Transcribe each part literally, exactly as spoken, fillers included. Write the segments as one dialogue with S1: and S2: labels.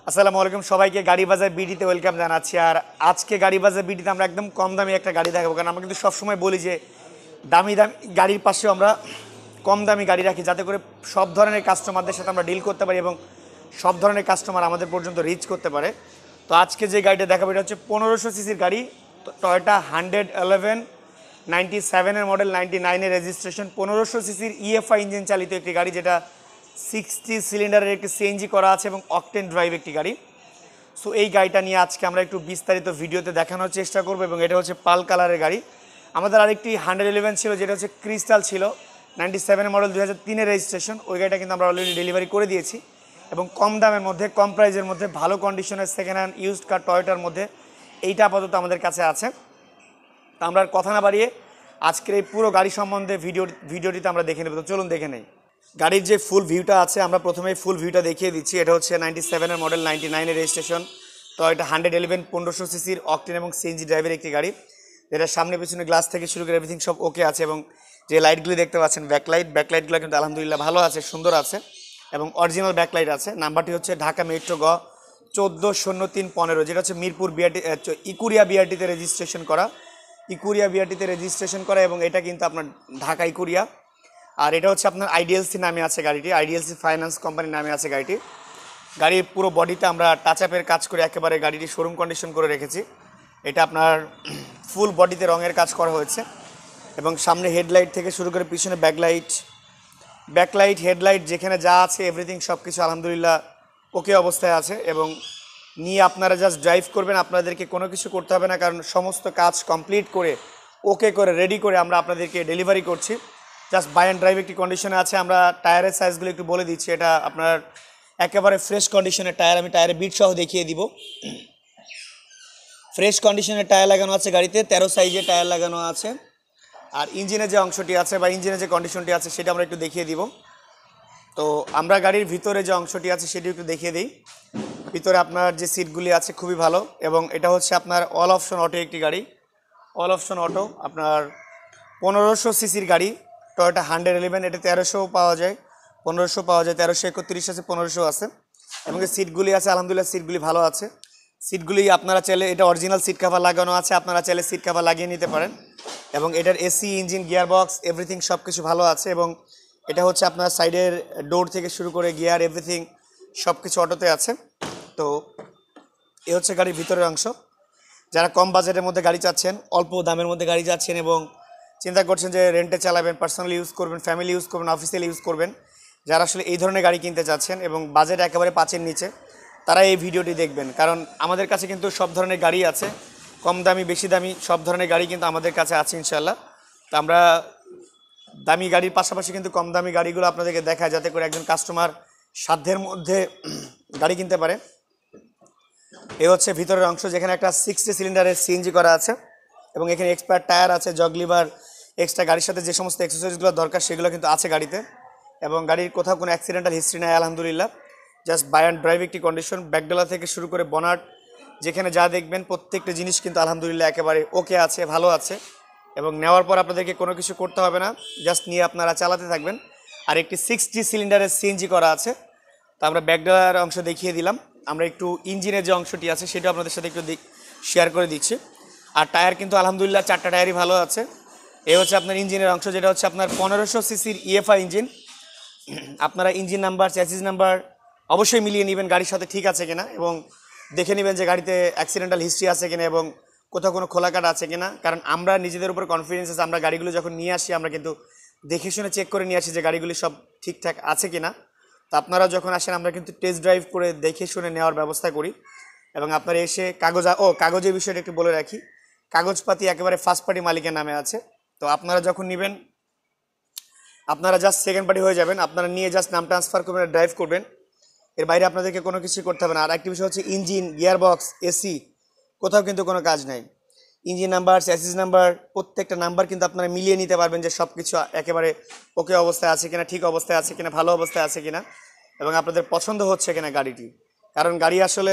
S1: আসসালামু আলাইকুম সবাইকে গাড়ি বাজার বিডিতে ওয়েলকাম জানাচ্ছি। আর আজকে গাড়ি বাজার বিডিতে আমরা একদম কম দামি একটা গাড়ি দেখাবো, কারণ আমরা কিন্তু সবসময় বলি যে দামি দামি গাড়ির পাশেও আমরা কম দামি গাড়ি রাখি, যাতে করে সব ধরনের কাস্টমারদের সাথে আমরা ডিল করতে পারি এবং সব ধরনের কাস্টমার আমাদের পর্যন্ত রিচ করতে পারে। তো আজকে যে গাড়িটা দেখাবো এটা হচ্ছে পনেরোশো সিসির গাড়ি, টয়োটা হান্ড্রেড ইলেভেন নাইনটি সেভেনের মডেল, নাইনটি নাইনের রেজিস্ট্রেশন, পনেরোশো সিসির ইএফআই ইঞ্জিন চালিত একটি গাড়ি, যেটা সিক্সটি সিলিন্ডারের একটি সিএনজি করা আছে এবং অকটেন ড্রাইভ একটি গাড়ি। সো এই গাড়িটা নিয়ে আজকে আমরা একটু বিস্তারিত ভিডিওতে দেখানোর চেষ্টা করবো। এবং এটা হচ্ছে পাল কালারের গাড়ি। আমাদের আরেকটি হান্ড্রেড ইলেভেন ছিল, যেটা হচ্ছে ক্রিস্টাল ছিল, নাইনটি সেভেনের মডেল, দু হাজার তিনের রেজিস্ট্রেশন। ওই গাড়িটা কিন্তু আমরা অলরেডি ডেলিভারি করে দিয়েছি এবং কম দামের মধ্যে, কম প্রাইসের মধ্যে, ভালো কন্ডিশনের সেকেন্ড হ্যান্ড ইউজড কার টয়োটার মধ্যে এইটা আপাতত আমাদের কাছে আছে। তো আমরা আর কথা না বাড়িয়ে আজকের এই পুরো গাড়ি সম্বন্ধে ভিডিও ভিডিওটিতে আমরা দেখে নেব। তো চলুন দেখে নেই গাড়ির যে ফুল ভিউটা আছে। আমরা প্রথমে ফুল ভিউটা দেখিয়ে দিচ্ছি। এটা হচ্ছে নাইনটি সেভেনের মডেল, নাইনটি নাইনের রেজিস্ট্রেশন, তো এটা হান্ড্রেড ইলেভেন পনেরোশো সিসির অকটেন এবং সিএনজি ড্রাইভের একটি গাড়ি, যেটা সামনে পিছনে গ্লাস থেকে শুরু করে এভরিথিং সব ওকে আছে। এবং যে লাইটগুলি দেখতে পাচ্ছেন ব্যাকলাইট, ব্যাকলাইটগুলো কিন্তু আলহামদুলিল্লাহ ভালো আছে, সুন্দর আছে এবং অরিজিনাল ব্যাকলাইট আছে। নাম্বারটি হচ্ছে ঢাকা মেট্রো গ চোদ্দো শূন্য তিন পনেরো, যেটা হচ্ছে মিরপুর বিআরটি ইকুরিয়া বিআরটিতে রেজিস্ট্রেশন করা, ইকুরিয়া বিআরটিতে রেজিস্ট্রেশন করা এবং এটা কিন্তু আপনার ঢাকা ইকুরিয়া। আর এটা হচ্ছে আপনার আইডিএলসি নামে আছে গাড়িটি, আইডিএলসি ফাইন্যান্স কোম্পানির নামে আছে গাড়িটি। গাড়ির পুরো বডিতে আমরা টাচ আপের কাজ করে একেবারে গাড়িটি শোরুম কন্ডিশন করে রেখেছি। এটা আপনার ফুল বডিতে রঙের কাজ করা হয়েছে এবং সামনে হেডলাইট থেকে শুরু করে পিছনে ব্যাকলাইট, ব্যাকলাইট হেডলাইট যেখানে যা আছে এভরিথিং সব কিছু আলহামদুলিল্লাহ ওকে অবস্থায় আছে। এবং নিয়ে আপনারা জাস্ট ড্রাইভ করবেন, আপনাদেরকে কোনো কিছু করতে হবে না, কারণ সমস্ত কাজ কমপ্লিট করে ওকে করে রেডি করে আমরা আপনাদেরকে ডেলিভারি করছি। জাস্ট বাই অ্যান্ড ড্রাইভ একটি কন্ডিশনে আছে। আমরা টায়ারের সাইজগুলো একটু বলে দিচ্ছি। এটা আপনার একেবারে ফ্রেশ কন্ডিশনের টায়ার, আমি টায়ারের বিট সহ দেখিয়ে দিব। ফ্রেশ কন্ডিশনের টায়ার লাগানো আছে গাড়িতে, তেরো সাইজের টায়ার লাগানো আছে। আর ইঞ্জিনের যে অংশটি আছে বা ইঞ্জিনের যে কন্ডিশনটি আছে সেটা আমরা একটু দেখিয়ে দিব। তো আমরা গাড়ির ভিতরে যে অংশটি আছে সেটি একটু দেখিয়ে দিই। ভিতরে আপনার যে সিটগুলি আছে খুবই ভালো এবং এটা হচ্ছে আপনার অল অপশন অটো একটি গাড়ি, অল অপশন অটো আপনার পনেরোশো সিসির গাড়ি, টয়োটা হান্ড্রেড ইলেভেন। এটা তেরোশো পাওয়া যায়, পনেরোশো পাওয়া যায়, তেরোশো একত্রিশ আছে, পনেরোশো আছে এবং এই সিটগুলি আছে আলহামদুলিল্লাহ, সিটগুলি ভালো আছে। সিটগুলি আপনারা চাইলে, এটা অরিজিনাল সিট কাভার লাগানো আছে, আপনারা চাইলে সিট কাভার লাগিয়ে নিতে পারেন। এবং এটার AC, engine, gear box everything সব কিছু ভালো আছে। এবং এটা হচ্ছে আপনার সাইডের ডোর থেকে শুরু করে গিয়ার এভরিথিং সব কিছু অটোতে আছে। তো এ হচ্ছে গাড়ির ভিতরের অংশ। যারা কম বাজেটের মধ্যে গাড়ি চাচ্ছেন, অল্প দামের মধ্যে গাড়ি চাচ্ছেন এবং চিন্তা করছেন যে রেন্টে চালাবেন, পার্সোনালি ইউজ করবেন, ফ্যামিলি ইউজ করবেন, অফিসিয়াল ইউজ করবেন, যারা আসলে এই ধরনের গাড়ি কিনতে চাচ্ছেন এবং বাজেট একেবারে পাঁচের নিচে, তারা এই ভিডিওটি দেখবেন। কারণ আমাদের কাছে কিন্তু সব ধরনের গাড়ি আছে, কম দামি বেশি দামি সব ধরনের গাড়ি কিন্তু আমাদের কাছে আছে ইনশাল্লাহ। তো আমরা দামি গাড়ির পাশাপাশি কিন্তু কম দামি গাড়িগুলো আপনাদেরকে দেখায়, যাতে করে একজন কাস্টমার সাধ্যের মধ্যে গাড়ি কিনতে পারে। এ হচ্ছে ভিতরের অংশ, যেখানে একটা সিক্সটি সিলিন্ডারের সিএনজি করা আছে এবং এখানে এক্সপায়ার টায়ার আছে, জগ লিভার, এক্সট্রা গাড়ির সাথে যে সমস্ত অ্যাক্সেসরিজগুলো দরকার সেগুলো কিন্তু আছে গাড়িতে। এবং গাড়ির কোথাও কোনো অ্যাক্সিডেন্টাল হিস্ট্রি নেই আলহামদুলিল্লাহ। জাস্ট বাই অ্যান্ড ড্রাইভ একটি কন্ডিশন। ব্যাকডালা থেকে শুরু করে বনাট যেখানে যা দেখবেন প্রত্যেকটা জিনিস কিন্তু আলহামদুলিল্লাহ একেবারে ওকে আছে, ভালো আছে এবং নেওয়ার পর আপনাদেরকে কোনো কিছু করতে হবে না, জাস্ট নিয়ে আপনারা চালাতে থাকবেন। আর একটি সিক্সটি সিলিন্ডারের সিএনজি করা আছে। তো আমরা ব্যাকডালার অংশ দেখিয়ে দিলাম। আমরা একটু ইঞ্জিনের যে অংশটি আছে সেটা আপনাদের সাথে একটু শেয়ার করে দিচ্ছি। আর টায়ার কিন্তু আলহামদুলিল্লাহ চারটা টায়ারই ভালো আছে। এ হচ্ছে আপনার ইঞ্জিনের অংশ, যেটা হচ্ছে আপনার পনেরোশো সিসির ইএফআই ইঞ্জিন। আপনারা ইঞ্জিন নাম্বার, চ্যাসিস নাম্বার অবশ্যই মিলিয়ে নেবেন গাড়ির সাথে ঠিক আছে কিনা এবং দেখে নেবেন যে গাড়িতে অ্যাক্সিডেন্টাল হিস্ট্রি আছে কিনা এবং কোথাও কোনো খোলাকাট আছে কিনা। কারণ আমরা নিজেদের উপর কনফিডেন্স আছে, আমরা গাড়িগুলো যখন নিয়ে আসি আমরা কিন্তু দেখে শুনে চেক করে নিয়ে আসি যে গাড়িগুলি সব ঠিকঠাক আছে কিনা। তো আপনারা যখন আসেন আমরা কিন্তু টেস্ট ড্রাইভ করে দেখে শুনে নেওয়ার ব্যবস্থা করি এবং আপনারা এসে কাগজ, ও কাগজের বিষয়টা একটু বলে রাখি, কাগজপাতি একেবারে ফার্স্ট পার্টি মালিকের নামে আছে। তো আপনারা যখন নেবেন আপনারা জাস্ট সেকেন্ড পার্টি হয়ে যাবেন, আপনারা নিয়ে জাস্ট নাম ট্রান্সফার করবেন, ড্রাইভ করবেন, এর বাইরে আপনাদেরকে কোনো কিছু করতে হবে না। আর একটি বিষয় হচ্ছে ইঞ্জিন, গিয়ার বক্স, এসি কোথাও কিন্তু কোনো কাজ নাই। ইঞ্জিন নাম্বার, চ্যাসিস নাম্বার প্রত্যেকটা নাম্বার কিন্তু আপনারা মিলিয়ে নিতে পারবেন যে সব কিছু একেবারে ওকে অবস্থায় আছে কিনা, ঠিক অবস্থায় আছে কিনা, ভালো অবস্থায় আছে কিনা এবং আপনাদের পছন্দ হচ্ছে কিনা গাড়িটি। কারণ গাড়ি আসলে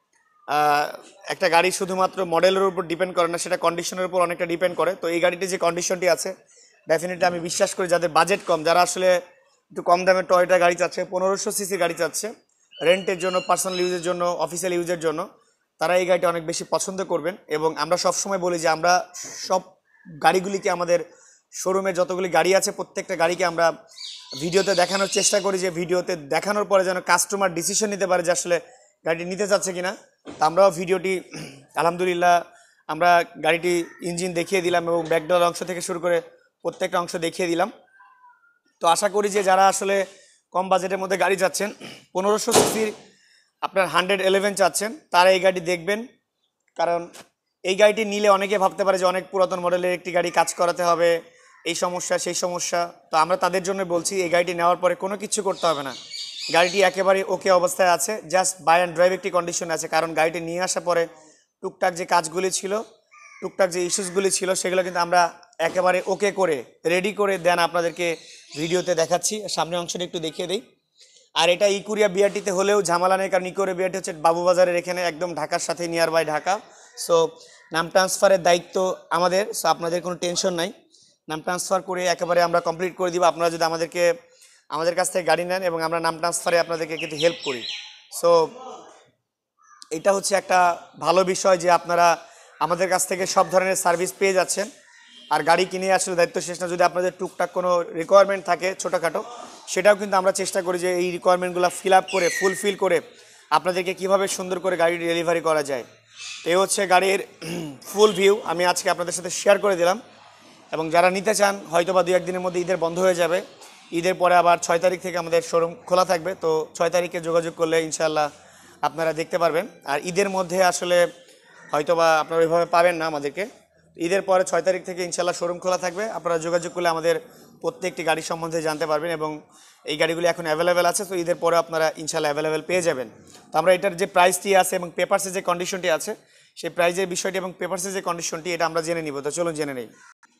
S1: একটা গাড়ি শুধুমাত্র মডেলের উপর ডিপেন্ড করে না, সেটা কন্ডিশনের উপর অনেকটা ডিপেন্ড করে। তো এই গাড়িটি যে কন্ডিশনটি আছে ডেফিনেটলি আমি বিশ্বাস করি যাদের বাজেট কম, যারা আসলে একটু কম দামের টয়োটা গাড়ি চাচ্ছে, পনেরোশো সিসির গাড়ি চাচ্ছে, রেন্টের জন্য, পার্সোনাল ইউজের জন্য, অফিসিয়াল ইউজের জন্য, তারা এই গাড়িটা অনেক বেশি পছন্দ করবেন। এবং আমরা সবসময় বলি যে আমরা সব গাড়িগুলিকে, আমাদের শোরুমে যতগুলি গাড়ি আছে প্রত্যেকটা গাড়িকে আমরা ভিডিওতে দেখানোর চেষ্টা করি, যে ভিডিওতে দেখানোর পরে যেন কাস্টমার ডিসিশন নিতে পারে যে আসলে গাড়িটি নিতে চাচ্ছে কিনা। তা আমরাও ভিডিওটি আলহামদুলিল্লাহ আমরা গাড়িটি ইঞ্জিন দেখিয়ে দিলাম এবং ব্যাকডোর অংশ থেকে শুরু করে প্রত্যেকটা অংশ দেখিয়ে দিলাম। তো আশা করি যে যারা আসলে কম বাজেটের মধ্যে গাড়ি চাচ্ছেন, পনেরোশো সিসির আপনার হান্ড্রেড ইলেভেন চাচ্ছেন, তারা এই গাড়ি দেখবেন। কারণ এই গাড়িটি নিলে অনেকে ভাবতে পারে যে অনেক পুরাতন মডেলের একটি গাড়ি, কাজ করাতে হবে, এই সমস্যা সেই সমস্যা। তো আমরা তাদের জন্য বলছি এই গাড়িটি নেওয়ার পরে কোনো কিছু করতে হবে না, গাড়িটি একেবারে ওকে অবস্থায় আছে, জাস্ট বাই অ্যান্ড ড্রাইভ একটি কন্ডিশন আছে। কারণ গাড়িটি নিয়ে আসার পরে টুকটাক যে কাজগুলি ছিল, টুকটাক যে ইস্যুসগুলি ছিল, সেগুলো কিন্তু আমরা একেবারে ওকে করে রেডি করে দেন আপনাদেরকে ভিডিওতে দেখাচ্ছি। সামনে অংশটা একটু দেখিয়ে দিই। আর এটা ইকুরিয়া বিআরটিতে হলেও ঝামেলা নেই, কারণ ইকুরিয়া বিআরটি হচ্ছে বাবুবাজারের এখানে একদম ঢাকার সাথে নিয়ার বাই ঢাকা। সো নাম ট্রান্সফারের দায়িত্ব আমাদের, সো আপনাদের কোনো টেনশন নাই, নাম ট্রান্সফার করে একেবারে আমরা কমপ্লিট করে দিব। আপনারা যদি আমাদেরকে আমাদের কাছ থেকে গাড়ি নেন এবং আমরা নাম ট্রান্সফারে আপনাদেরকে কিন্তু হেল্প করি। সো এটা হচ্ছে একটা ভালো বিষয় যে আপনারা আমাদের কাছ থেকে সব ধরনের সার্ভিস পেয়ে যাচ্ছেন। আর গাড়ি কিনে আসলে দায়িত্ব শেষ না, যদি আপনাদের টুকটাক কোনো রিকোয়ারমেন্ট থাকে ছোটোখাটো, সেটাও কিন্তু আমরা চেষ্টা করি যে এই রিকোয়ারমেন্টগুলো ফিল আপ করে, ফুলফিল করে আপনাদেরকে কীভাবে সুন্দর করে গাড়ি ডেলিভারি করা যায়। এই হচ্ছে গাড়ির ফুল ভিউ আমি আজকে আপনাদের সাথে শেয়ার করে দিলাম। এবং যারা নিতে চান, হয়তো বা দু একদিনের মধ্যে ঈদের বন্ধ হয়ে যাবে, ঈদের পরে আবার ছয় তারিখ থেকে আমাদের শোরুম খোলা থাকবে। তো ছয় তারিখে যোগাযোগ করলে ইনশাল্লাহ আপনারা দেখতে পারবেন। আর ঈদের মধ্যে আসলে হয়তো বা আপনারা ওইভাবে পাবেন না আমাদেরকে। ঈদের পরে ছয় তারিখ থেকে ইনশাল্লাহ শোরুম খোলা থাকবে, আপনারা যোগাযোগ করলে আমাদের প্রত্যেকটি গাড়ি সম্বন্ধে জানতে পারবেন। এবং এই গাড়িগুলি এখন অ্যাভেলেবেল আছে, তো ঈদের পরে আপনারা ইনশাল্লাহ অ্যাভেলেবেল পেয়ে যাবেন। তো আমরা এটার যে প্রাইসটি আছে এবং পেপারসের যে কন্ডিশনটি আছে, সেই প্রাইজের বিষয়টি এবং পেপারসের যে কন্ডিশনটি, এটা আমরা জেনে নিব। তো চলুন জেনে নেই।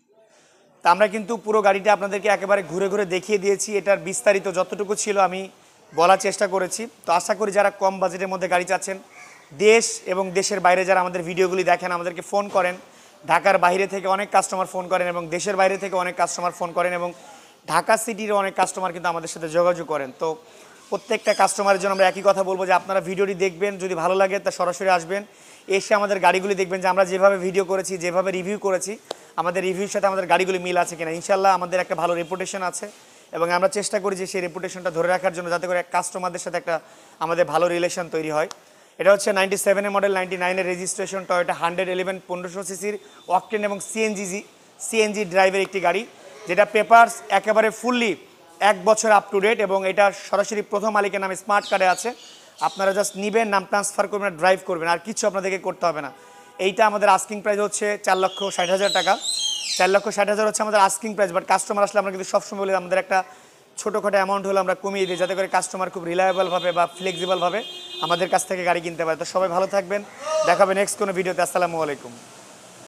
S1: তা আমরা কিন্তু পুরো গাড়িটা আপনাদেরকে একেবারে ঘুরে ঘুরে দেখিয়ে দিয়েছি, এটার বিস্তারিত যতটুকু ছিল আমি বলার চেষ্টা করেছি। তো আশা করি যারা কম বাজেটের মধ্যে গাড়ি চাচ্ছেন, দেশ এবং দেশের বাইরে যারা আমাদের ভিডিওগুলি দেখেন, আমাদেরকে ফোন করেন, ঢাকার বাইরে থেকে অনেক কাস্টমার ফোন করেন এবং দেশের বাইরে থেকে অনেক কাস্টমার ফোন করেন এবং ঢাকা সিটির অনেক কাস্টমার কিন্তু আমাদের সাথে যোগাযোগ করেন। তো প্রত্যেকটা কাস্টমারের জন্য আমরা একই কথা বলবো যে আপনারা ভিডিওটি দেখবেন, যদি ভালো লাগে তা সরাসরি আসবেন, এসে আমাদের গাড়িগুলি দেখবেন যে আমরা যেভাবে ভিডিও করেছি, যেভাবে রিভিউ করেছি, আমাদের রিভিউর সাথে আমাদের গাড়িগুলি মিল আছে কিনা। ইনশাল্লাহ আমাদের একটা ভালো রেপুটেশন আছে এবং আমরা চেষ্টা করি যে সেই রেপুটেশনটা ধরে রাখার জন্য, যাতে করে কাস্টমারদের সাথে একটা আমাদের ভালো রিলেশন তৈরি হয়। এটা হচ্ছে নাইনটি সেভেনের মডেল, নাইনটি নাইনের রেজিস্ট্রেশন, টয়োটা হান্ড্রেড ইলেভেন পনেরোশো সিসির অকটেন এবং সিএনজি সিএনজি ড্রাইভের একটি গাড়ি, যেটা পেপারস একেবারে ফুললি এক বছর আপ টু ডেট এবং এটা সরাসরি প্রথম মালিকের নামে স্মার্ট কার্ডে আছে। আপনারা জাস্ট নিবেন, নাম ট্রান্সফার করবেন, ড্রাইভ করবেন, আর কিছু আপনাদেরকে করতে হবে না। এইটা আমাদের আস্কিং প্রাইস হচ্ছে চার লক্ষ ষাট হাজার টাকা। চার লক্ষ ষাট হাজার হচ্ছে আমাদের আস্কিং প্রাইস, বাট কাস্টমার আসলে আমরা কিন্তু সবসময় বলি আমাদের একটা ছোটোখাটো অ্যামাউন্ট হলে আমরা কমিয়ে দিই, যাতে করে কাস্টমার খুব রিলায়েবলভাবে বা ফ্লেক্সিবলভাবে আমাদের কাছ থেকে গাড়ি কিনতে পারে। তো সবাই ভালো থাকবেন, দেখাবে নেক্সট কোনো ভিডিওতে। আসসালামু আলাইকুম।